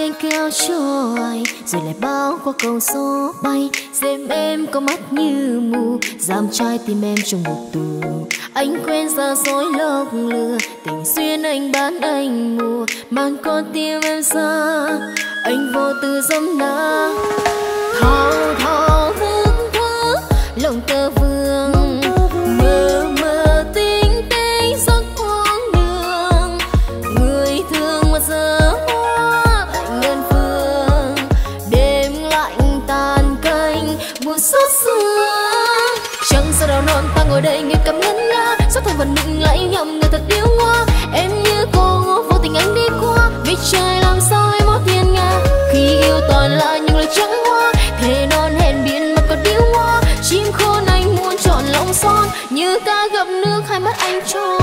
anh kéo trôi rồi lại bao qua câu số bay. Xem em có mắt như mù, giam trái tim em trong ngục tù. Anh quen ra dối lọc lừa, tình duyên anh bán anh mùa, mang con tim em xa. Anh vô tư dâm đá thao thao thức thức lòng tơ vương, mơ mơ tinh tế giấc hoang đường. Người thương mà giờ hoa lạnh đơn phương, đêm lạnh tàn canh mùa xót xương. Chẳng sao đâu non ta ngồi đây nghe cầm ngân nga, gió thơm vẫn định lại nhầm người thật điêu ngoa. Em như cô vô tình anh đi qua, vì trời làm sao em có thiên nga. Khi yêu toàn là những lời trắng hoa, thề non hẹn biển mà còn điêu hoa. Chim khôn anh muốn trọn lòng son, như cá gặp nước hai mắt anh tròn.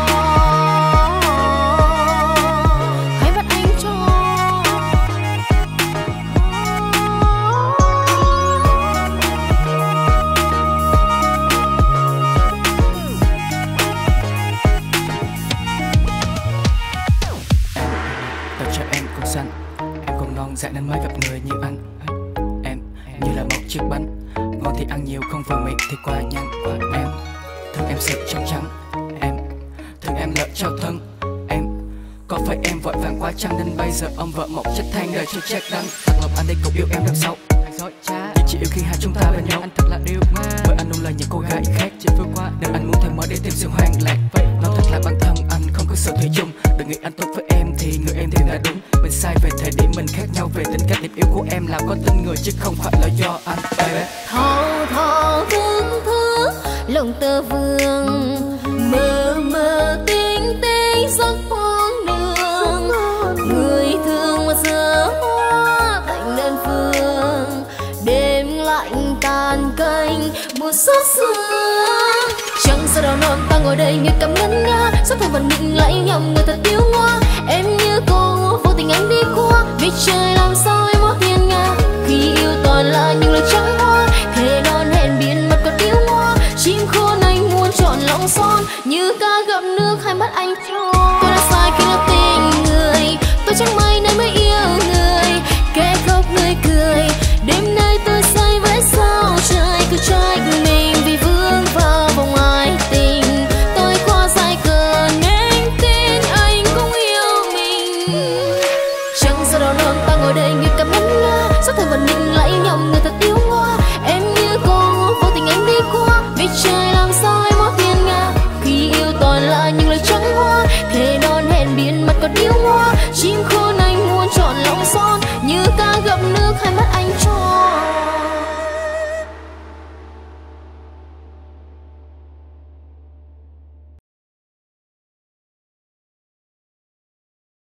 Dạy nên mới gặp người như anh. Em như là một chiếc bánh ngon thì ăn nhiều, không vừa miệng thì qua nhanh. Em thương em sự trong trắng, em thương em lợi trao thân. Em có phải em vội vàng quá chăng nên bây giờ ông vợ một chất than đời chưa chết đắng. Thật lòng anh đây cũng yêu em đằng sau, nhưng chỉ yêu khi hai chúng ta bên nhau. Anh thật là yêu bởi anh luôn là những cô gái khác chỉ vừa qua, nên anh muốn thêm mới để tìm sự hoang lạc. Vậy nói thật là bản thân anh không có sự thủy chung. Đừng nghĩ anh tốt với em thì người em thì là đúng. Mình sai về thời điểm mình khác nhau, về tính cách điểm yếu của em là có tin người chứ không phải là do anh, baby. Thao thao thức thức lòng tơ vương, mơ mơ tinh tế giấc hoang đường. Người thương mà giờ hoa lạnh đơn phương, đêm lạnh tàn canh mùa xót xương. Chẳng sao đâu non ta ngồi đây nghe cầm ngân nga, gió thơm vẫn định lại nhầm người thật điêu ngoa. Em như cô vô tình anh đi qua, vì trời làm sao em có thiên nga. Khi yêu toàn là những lời trắng hoa, thề non hẹn biển mặt còn điêu hoa. Chim khôn anh muốn trọn lòng son, như cá gặp nước hai mắt anh tròn. Tôi đã sai khi là tình người, tôi chẳng may nên mới yêu người. Kẻ khóc người cười, đêm nay tôi say với sao trời cứ trách mình vì vướng vào vòng ai tình. Tôi qua dài cờ nên tin anh cũng yêu mình. Chẳng sao đâu non ta ngồi đây nghe cầm ngân nga, gió thơm vẫn định lại nhầm người thật điêu ngoa. Em như cô vô tình anh đi qua, vì trời làm sao em có thiên nga. Khi yêu toàn là những lời trắng hoa, thề non hẹn biển mặt còn điêu hoa. Chim khôn anh muốn trọn lòng son, như cá gặp nước hai mắt anh tròn.